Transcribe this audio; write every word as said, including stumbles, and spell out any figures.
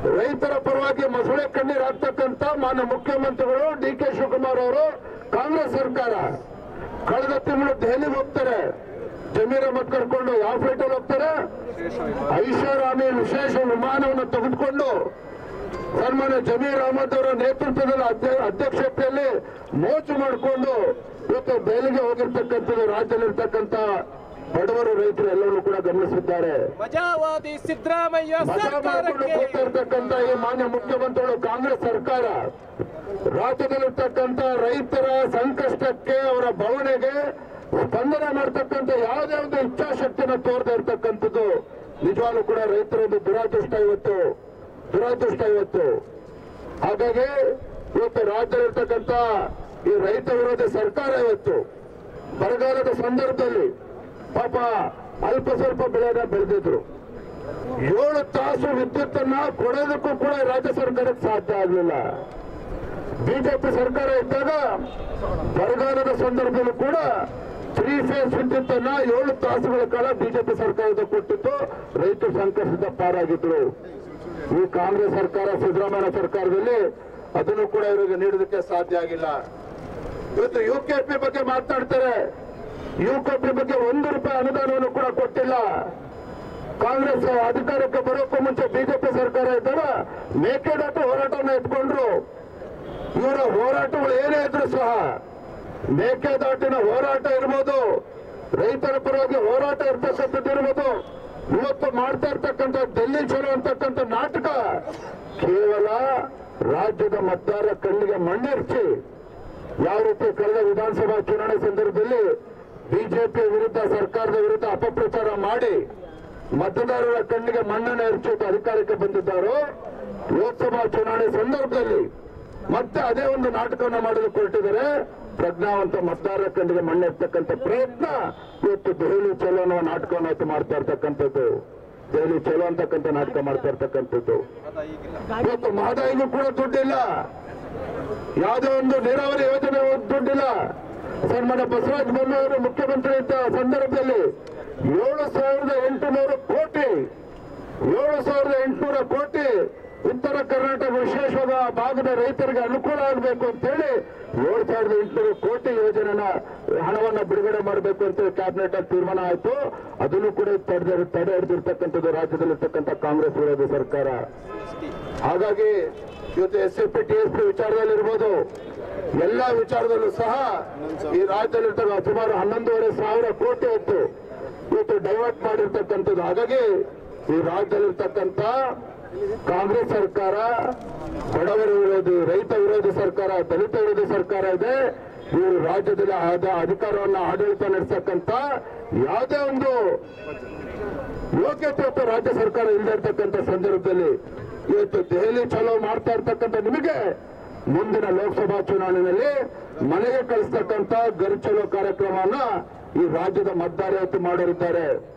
ರೈತರ ಪರವಾಗಿ ಮೊಸಳೆ ಕಣ್ಣೀರು ಹಾಕ್ತಕ್ಕಂಥ ಮಾನ್ಯ ಮುಖ್ಯಮಂತ್ರಿಗಳು ಡಿ ಕೆ ಶಿವಕುಮಾರ್ ಅವರು ಕಾಂಗ್ರೆಸ್ ಸರ್ಕಾರ ಕಳೆದ ತಿಂಗಳು ದೆಹಲಿಗೆ ಹೋಗ್ತಾರೆ. ಜಮೀರ್ ಅಹಮದ್ ಕರ್ಕೊಂಡು ಯಾವ ಫ್ಲೈಟ್ ಅಲ್ಲಿ ಹೋಗ್ತಾರೆ? ಐಷಾರಾಮಿ ವಿಶೇಷ ವಿಮಾನವನ್ನು ತೆಗೆದುಕೊಂಡು ಸನ್ಮಾನ್ಯ ಜಮೀರ್ ಅಹಮದ್ ಅವರ ನೇತೃತ್ವದಲ್ಲಿ ಅಧ್ಯಕ್ಷತೆಯಲ್ಲಿ ಮೋಜು ಮಾಡಿಕೊಂಡು ಇವತ್ತು ದೆಹಲಿಗೆ ಹೋಗಿರ್ತಕ್ಕಂಥದ್ದು ರಾಜ್ಯದಲ್ಲಿರ್ತಕ್ಕಂಥ ಬಡವರು ರೈತರು ಎಲ್ಲರೂ ಕೂಡ ಗಮನಿಸಿದ್ದಾರೆ. ಮಜಾವಾದಿ ಸಿದ್ದರಾಮಯ್ಯ ಕೂತಿರ್ತಕ್ಕಂಥ ಈ ಮಾನ್ಯ ಮುಖ್ಯಮಂತ್ರಿಗಳು ಕಾಂಗ್ರೆಸ್ ಸರ್ಕಾರ ರಾಜ್ಯದಲ್ಲಿರ್ತಕ್ಕಂಥ ರೈತರ ಸಂಕಷ್ಟಕ್ಕೆ ಅವರ ಭಾವನೆಗೆ ಸ್ಪಂದನೆ ಮಾಡ್ತಕ್ಕಂಥ ಯಾವುದೇ ಒಂದು ಇಚ್ಛಾಶಕ್ತಿಯನ್ನು ತೋರದೆ ಇರ್ತಕ್ಕಂಥದ್ದು ನಿಜವಾಗ್ಲೂ ಕೂಡ ರೈತರ ಒಂದು ದುರಾದೃಷ್ಟ ಇವತ್ತು ದುರಾದೃಷ್ಟ ಇವತ್ತು. ಹಾಗಾಗಿ ಇವತ್ತು ರಾಜ್ಯದಲ್ಲಿರ್ತಕ್ಕಂಥ ಈ ರೈತ ವಿರೋಧಿ ಸರ್ಕಾರ ಇವತ್ತು ಬರಗಾಲದ ಸಂದರ್ಭದಲ್ಲಿ ಪಾಪ ಅಲ್ಪ ಸ್ವಲ್ಪ ಬೆಳೆನ ಬೆಳೆದಿದ್ರು. ಏಳು ತಾಸು ವಿದ್ಯುತ್ ಅನ್ನ ಕೊಡೋದಕ್ಕೂ ಕೂಡ ರಾಜ್ಯ ಸರ್ಕಾರಕ್ಕೆ ಸಾಧ್ಯ ಆಗಲಿಲ್ಲ. ಬಿಜೆಪಿ ಸರ್ಕಾರ ಇದ್ದಾಗ ಬರಗಾಲದ ಸಂದರ್ಭದಲ್ಲೂ ಕೂಡ ತ್ರೀ ಫೇಸ್ ವಿದ್ಯುತ್ ಅನ್ನ ಏಳು ತಾಸುಗಳ ಕಾಲ ಬಿಜೆಪಿ ಸರ್ಕಾರದ ಕೊಟ್ಟಿದ್ದು ರೈತರು ಸಂಕಷ್ಟದ ಪಾರಾಗಿದ್ರು. ಈ ಕಾಂಗ್ರೆಸ್ ಸರ್ಕಾರ ಸಿದ್ದರಾಮಯ್ಯ ಸರ್ಕಾರದಲ್ಲಿ ಅದನ್ನು ಕೂಡ ಇವರಿಗೆ ನೀಡೋದಕ್ಕೆ ಸಾಧ್ಯ ಆಗಿಲ್ಲ. ಇವತ್ತು ಯು ಕೆ ಪಿ ಬಗ್ಗೆ ಮಾತನಾಡ್ತಾರೆ. ಯು ಕೆ ಪಿ ಬಗ್ಗೆ ಒಂದು ರೂಪಾಯಿ ಅನುದಾನವನ್ನು ಕೂಡ ಕೊಟ್ಟಿಲ್ಲ. ಕಾಂಗ್ರೆಸ್ ಅಧಿಕಾರಕ್ಕೆ ಬರೋಕ್ಕೂ ಮುಂಚೆ ಬಿಜೆಪಿ ಸರ್ಕಾರ ಇದ್ದಾಗ ಮೇಕೆದಾಟು ಹೋರಾಟವನ್ನು ಎತ್ಕೊಂಡ್ರು. ಇವರ ಹೋರಾಟಗಳು ಏನೇ ಇದ್ರು ಸಹ ಮೇಕೆದಾಟಿನ ಹೋರಾಟ ಇರ್ಬೋದು, ರೈತರ ಪರವಾಗಿ ಹೋರಾಟ ಇರ್ತಕ್ಕಂಥದ್ದು ಇರ್ಬೋದು, ಇವತ್ತು ಮಾಡ್ತಾ ಇರ್ತಕ್ಕಂಥ ಡೆಲ್ಲಿ ಚಲೋ ಅಂತಕ್ಕಂಥ ನಾಟಕ ಕೇವಲ ರಾಜ್ಯದ ಮತದಾರರ ಕಣ್ಣಿಗೆ ಮಣ್ಣೆರ್ಚಿ ಯಾವ ರೀತಿ ಕಳೆದ ವಿಧಾನಸಭಾ ಚುನಾವಣೆ ಸಂದರ್ಭದಲ್ಲಿ ಬಿಜೆಪಿ ವಿರುದ್ಧ ಸರ್ಕಾರದ ವಿರುದ್ಧ ಅಪಪ್ರಚಾರ ಮಾಡಿ ಮತದಾರರ ಕಣ್ಣಿಗೆ ಮಣ್ಣನ್ನು ಎರಚಿ ಅಧಿಕಾರಕ್ಕೆ ಬಂದಿದ್ದಾರೋ, ಲೋಕಸಭಾ ಚುನಾವಣೆ ಸಂದರ್ಭದಲ್ಲಿ ಮತ್ತೆ ಅದೇ ಒಂದು ನಾಟಕವನ್ನು ಮಾಡಲು ಹೊರಟಿದ್ದಾರೆ. ಪ್ರಜ್ಞಾವಂತ ಮತದಾರರ ಕಣ್ಣಿಗೆ ಮಣ್ಣೆರ್ತಕ್ಕಂಥ ಪ್ರಯತ್ನ ಇವತ್ತು ದೆಹಲಿ ಚಲೋ ಅನ್ನೋ ನಾಟಕವನ್ನು ಮಾಡ್ತಾ ಇರ್ತಕ್ಕಂಥದ್ದು, ದೆಹಲಿ ಚಲೋ ಅಂತಕ್ಕಂಥ ನಾಟಕ ಮಾಡ್ತಾ ಇರ್ತಕ್ಕಂಥದ್ದು. ಇವತ್ತು ಮಹದಾಯಿಗೂ ಕೂಡ ದುಡ್ಡಿಲ್ಲ, ಯಾವುದೇ ಒಂದು ನೀರಾವರಿ ಯೋಜನೆ ದುಡ್ಡಿಲ್ಲ. ಸನ್ಮಾನ್ಯ ಬಸವರಾಜ ಬೊಮ್ಮಾಯಿ ಮುಖ್ಯಮಂತ್ರಿ ಇದ್ದ ಸಂದರ್ಭದಲ್ಲಿ ಏಳು ಸಾವಿರದ ಎಂಟುನೂರು ಕೋಟಿ ಏಳು ಸಾವಿರದ ಎಂಟುನೂರ ಕೋಟಿ ಉತ್ತರ ಕರ್ನಾಟಕ ವಿಶೇಷವಾದ ಭಾಗದ ರೈತರಿಗೆ ಅನುಕೂಲ ಆಗಬೇಕು ಅಂತೇಳಿ ಏಳು ಸಾವಿರದ ಎಂಟುನೂರು ಕೋಟಿ ಯೋಜನೆನ ಹಣವನ್ನ ಬಿಡುಗಡೆ ಮಾಡಬೇಕು ಅಂತ ಕ್ಯಾಬಿನೆಟ್ ಅಲ್ಲಿ ತೀರ್ಮಾನ ಆಯ್ತು. ಅದನ್ನು ಕೂಡ ತಡೆ ತಡೆ ಹಿಡಿದಿರ್ತಕ್ಕಂಥದ್ದು ರಾಜ್ಯದಲ್ಲಿರ್ತಕ್ಕಂಥ ಕಾಂಗ್ರೆಸ್ ವಿರೋಧಿ ಸರ್ಕಾರ. ಹಾಗಾಗಿ ಇವತ್ತು S A P T S P ವಿಚಾರದಲ್ಲಿರ್ಬೋದು, ಎಲ್ಲಾ ವಿಚಾರದಲ್ಲೂ ಸಹ ಈ ರಾಜ್ಯದಲ್ಲಿರ್ತಕ್ಕ ಸುಮಾರು ಹನ್ನೊಂದೂವರೆ ಸಾವಿರ ಕೋಟಿ ಇತ್ತು ಇವತ್ತು ಡೈವರ್ಟ್ ಮಾಡಿರ್ತಕ್ಕಂಥದ್ದು. ಹಾಗಾಗಿ ಈ ರಾಜ್ಯದಲ್ಲಿರ್ತಕ್ಕಂಥ ಕಾಂಗ್ರೆಸ್ ಸರ್ಕಾರ ಬಡವರ ವಿರೋಧಿ, ರೈತ ವಿರೋಧಿ ಸರ್ಕಾರ, ದಲಿತ ವಿರೋಧಿ ಸರ್ಕಾರ ಇದೆ. ಇವರು ರಾಜ್ಯದಲ್ಲಿ ಆದ ಅಧಿಕಾರವನ್ನು ಆಡಳಿತ ನಡೆಸತಕ್ಕಂಥ ಯಾವುದೇ ಒಂದು ಯೋಗ್ಯತೆ ಅಥವಾ ರಾಜ್ಯ ಸರ್ಕಾರ ಇಲ್ಲದೆ ಇರ್ತಕ್ಕಂಥ ಸಂದರ್ಭದಲ್ಲಿ ಇವತ್ತು ದೆಹಲಿ ಚಲೋ ಮಾಡ್ತಾ ಇರ್ತಕ್ಕಂಥ ನಿಮಗೆ ಮುಂದಿನ ಲೋಕಸಭಾ ಚುನಾವಣೆಯಲ್ಲಿ ಮನೆಗೆ ಕಳಿಸ್ತಕ್ಕಂಥ ಗರ್ ಚಲೋ ಕಾರ್ಯಕ್ರಮವನ್ನ ಈ ರಾಜ್ಯದ ಮತದಾರ ಇವತ್ತು ಮಾಡೋರಿದ್ದಾರೆ.